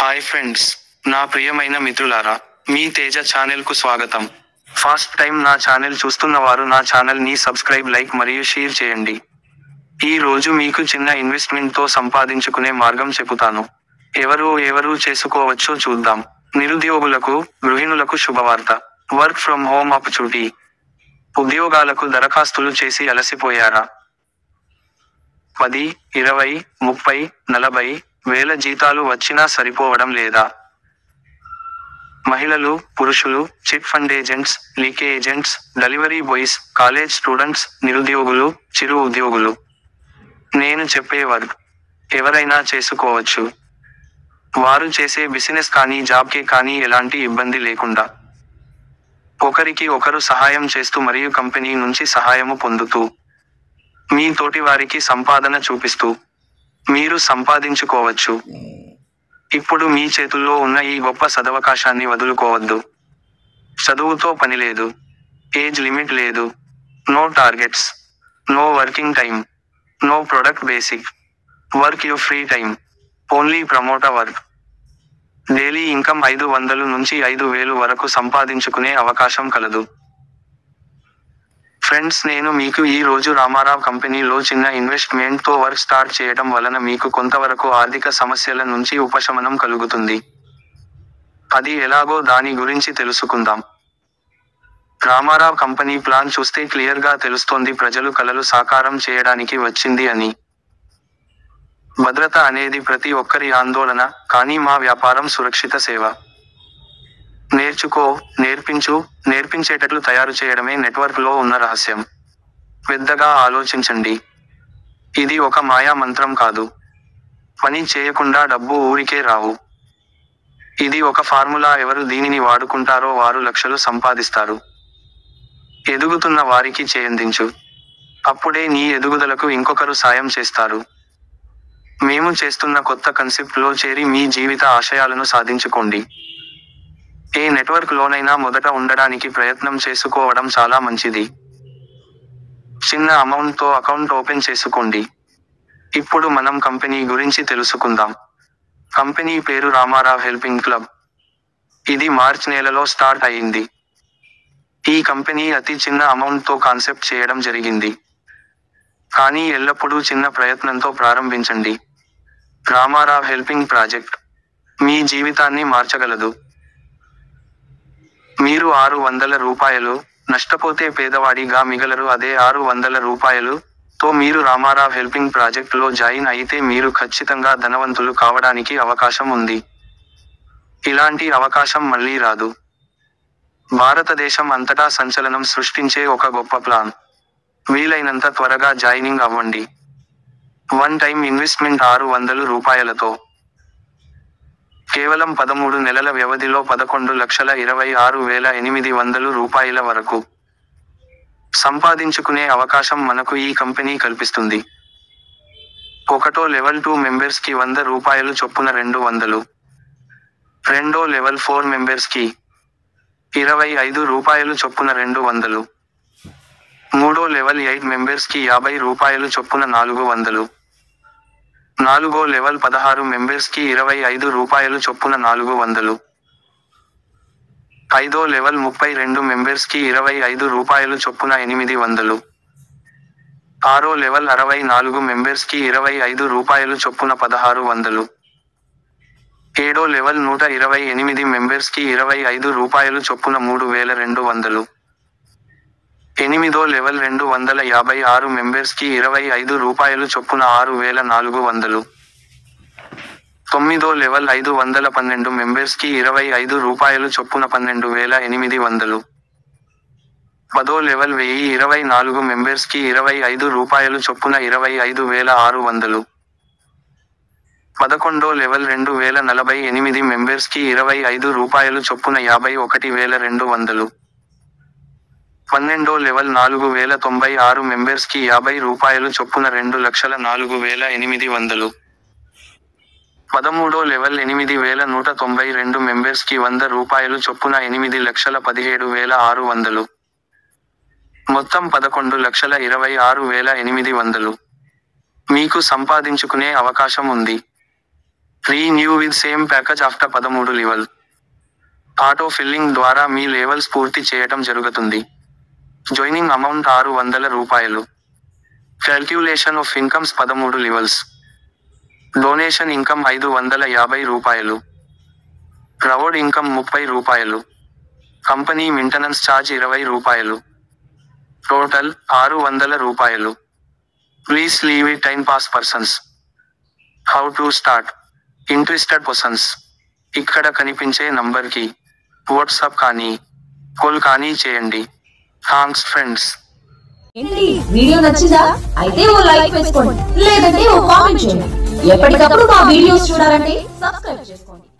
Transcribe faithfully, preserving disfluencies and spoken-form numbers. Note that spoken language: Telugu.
హాయ్ ఫ్రెండ్స్, నా ప్రియమైన మిత్రులారా, మీ తేజ ఛానల్ కు స్వాగతం. ఫస్ట్ టైం నా ఛానల్ చూస్తున్న వారు నా ఛానల్ ని సబ్స్క్రైబ్, లైక్ మరియు షేర్ చేయండి. ఈ రోజు మీకు చిన్న ఇన్వెస్ట్మెంట్ తో సంపాదించుకునే మార్గం చెబుతాను. ఎవరు ఎవరు చేసుకోవచ్చో చూద్దాం. నిరుద్యోగులకు, గృహిణులకు శుభవార్త. Work from home opportunity. ఉద్యోగాలకు దరఖాస్తులు చేసి అలసిపోయారా? పది, ఇరవై, ముప్పై, నలభై వేల జీతాలు వచ్చినా సరిపోవడం లేదా? మహిళలు, పురుషులు, చిట్ ఫండ్ ఏజెంట్స్, లీక్ agents, delivery boys, college students, నిరుద్యోగులు, చిరు ఉద్యోగులు. నేను చెప్పే వర్క్ ఎవరైనా చేసుకోవచ్చు. వారు చేసే బిజినెస్ కానీ జాబ్కే కానీ ఎలాంటి ఇబ్బంది లేకుండా, ఒకరికి ఒకరు సహాయం చేస్తూ మరియు కంపెనీ నుంచి సహాయము పొందుతూ, మీ తోటి వారికి సంపాదన చూపిస్తూ మీరు సంపాదించుకోవచ్చు. ఇప్పుడు మీ చేతుల్లో ఉన్న ఈ గొప్ప సదవకాశాన్ని వదులుకోవద్దు. చదువుతో పని లేదు, ఏజ్ లిమిట్ లేదు, no targets, no working time, no product basic work you free time, only promote work. Daily income ఐదు వందలు నుంచి ఐదు వేలు వరకు సంపాదించుకునే అవకాశం కలదు. ఫ్రెండ్స్, నేను మీకు ఈ రోజు రామారావ్ కంపెనీలో చిన్న ఇన్వెస్ట్మెంట్ తో వర్క్ స్టార్ట్ చేయడం వలన మీకు కొంతవరకు ఆర్థిక సమస్యల నుంచి ఉపశమనం కలుగుతుంది. అది ఎలాగో దాని గురించి తెలుసుకుందాం. రామారావ్ కంపెనీ ప్లాన్ చూస్తే క్లియర్ గా తెలుస్తోంది ప్రజలు కలలు సాకారం చేయడానికి వచ్చింది అని. భద్రత అనేది ప్రతి ఒక్కరి ఆందోళన, కానీ మా వ్యాపారం సురక్షిత సేవ. నేర్చుకో, నేర్పించు, నేర్పించేటట్లు తయారు చేయడమే నెట్వర్క్ లో ఉన్న రహస్యం. పెద్దగా ఆలోచించండి. ఇది ఒక మాయా మంత్రం కాదు. పని చేయకుండా డబ్బు ఊరికే రావు. ఇది ఒక ఫార్ములా. ఎవరు దీనిని వాడుకుంటారో వారు లక్షలు సంపాదిస్తారు. ఎదుగుతున్న వారికి చేయందించు. అప్పుడే నీ ఎదుగుదలకు ఇంకొకరు సాయం చేస్తారు. మేము చేస్తున్న కొత్త కన్సెప్ట్ లో చేరి మీ జీవిత ఆశయాలను సాధించుకోండి. ఏ నెట్వర్క్ లోనైనా మొదట ఉండడానికి ప్రయత్నం చేసుకోవడం చాలా మంచిది. చిన్న అమౌంట్ తో అకౌంట్ ఓపెన్ చేసుకోండి. ఇప్పుడు మనం కంపెనీ గురించి తెలుసుకుందాం. కంపెనీ పేరు రామారావ్ హెల్పింగ్ క్లబ్. ఇది మార్చ్ నెలలో స్టార్ట్ అయింది. ఈ కంపెనీ అతి చిన్న అమౌంట్ తో కాన్సెప్ట్ చేయడం జరిగింది. కానీ ఎల్లప్పుడూ చిన్న ప్రయత్నంతో ప్రారంభించండి. రామారావ్ హెల్పింగ్ ప్రాజెక్ట్ మీ జీవితాన్ని మార్చగలదు. మీరు ఆరు వందల రూపాయలు నష్టపోతే పేదవాడిగా మిగలరు. అదే ఆరు వందల రూపాయలు తో మీరు రామారావ్ హెల్పింగ్ ప్రాజెక్ట్ లో జాయిన్ అయితే మీరు ఖచ్చితంగా ధనవంతులు కావడానికి అవకాశం ఉంది. ఇలాంటి అవకాశం మళ్ళీ రాదు. భారతదేశం అంతటా సంచలనం సృష్టించే ఒక గొప్ప ప్లాన్. వీలైనంత త్వరగా జాయినింగ్ అవ్వండి. వన్ టైం ఇన్వెస్ట్మెంట్ ఆరు వందలు రూపాయలతో కేవలం పదమూడు నెలల వ్యవధిలో పదకొండు లక్షల ఇరవై ఆరు వేల ఎనిమిది వందలు రూపాయల వరకు సంపాదించుకునే అవకాశం మనకు ఈ కంపెనీ కల్పిస్తుంది. ఒకటో లెవెల్ టూ మెంబర్స్ కి వంద రూపాయలు చొప్పున రెండు వందలు, రెండో లెవెల్ ఫోర్ మెంబర్స్ కి ఇరవై ఐదు రూపాయలు చొప్పున రెండు వందలు, మూడో లెవెల్ ఎయిట్ మెంబర్స్ కి యాభై రూపాయలు చొప్పున నాలుగు వందలు, నాలుగో లెవెల్ పదహారు మెంబర్స్ కి ఇరవై ఐదు రూపాయలు చొప్పున నాలుగు వందలు, ఐదో లెవెల్ ముప్పై రెండు మెంబర్స్ కి ఇరవై ఐదు రూపాయలు చొప్పున ఎనిమిది వందలు, ఆరో లెవెల్ అరవై నాలుగు మెంబర్స్ కి ఇరవై ఐదు రూపాయలు చొప్పున పదహారు వందలు, ఏడో లెవెల్ నూట ఇరవై ఎనిమిది మెంబర్స్ కి ఇరవై ఐదు రూపాయలు చొప్పున మూడు వేల రెండు వందలు, ఎనిమిదో లెవెల్ రెండు వందల యాభై ఆరు మెంబర్స్ కి ఇరవై ఐదు రూపాయలు చొప్పున ఆరు వేల నాలుగు వందలు, తొమ్మిదో లెవెల్ ఐదు వందల పన్నెండు మెంబర్స్ కి ఇరవై ఐదు రూపాయలు చొప్పున పన్నెండు వేల ఎనిమిది వందలు, పదో లెవెల్ వెయ్యి ఇరవై నాలుగు మెంబర్స్ కి ఇరవై ఐదు రూపాయలు చొప్పున ఇరవై ఐదు వేల ఆరు వందలు, పదకొండో లెవెల్ రెండు వేల నలభై ఎనిమిది మెంబర్స్ కి ఇరవై ఐదు రూపాయలు చొప్పున యాభై ఒకటి వేల రెండు వందలు, పన్నెండో లెవెల్ నాలుగు వేల తొంభై ఆరు మెంబర్స్ కి యాభై రూపాయలు చొప్పున రెండు లక్షల నాలుగు వేల ఎనిమిది వందలు, పదమూడో లెవెల్ ఎనిమిది వేల నూట తొంభై రెండు మెంబర్స్ కి వంద రూపాయలు చొప్పున ఎనిమిది లక్షల పదిహేడు వేల ఆరు వందలు, మొత్తం పదకొండు లక్షల ఇరవై ఆరు వేల ఎనిమిది వందలు మీకు సంపాదించుకునే అవకాశం ఉంది. Renew with same package after పదమూడు లెవెల్. ఆటో ఫిల్లింగ్ ద్వారా మీ లెవెల్స్ పూర్తి చేయటం జరుగుతుంది. జాయినింగ్ అమౌంట్ ఆరు వందల రూపాయలు. క్యాల్క్యులేషన్ ఆఫ్ ఇన్కమ్స్ పదమూడు లెవెల్స్. డొనేషన్ ఇన్కమ్ ఐదు వందల యాభై రూపాయలు. రవార్డ్ ఇన్కమ్ ముప్పై రూపాయలు. కంపెనీ మెయింటెనెన్స్ ఛార్జ్ ఇరవై రూపాయలు. టోటల్ ఆరు వందల రూపాయలు. Please leave it time pass persons. How to start. Interested persons ఇక్కడ కనిపించే నంబర్కి వాట్సాప్ కానీ కాల్ కానీ చేయండి. Thanks friends. ఏంటి వీడియో నచ్చిందా? అయితే ఓ లైక్ వేసుకోండి, లేదంటే ఓ కామెంట్ చేయండి. ఎప్పటికప్పుడు మా వీడియోస్ చూడాలంటే సబ్స్క్రైబ్ చేసుకోండి.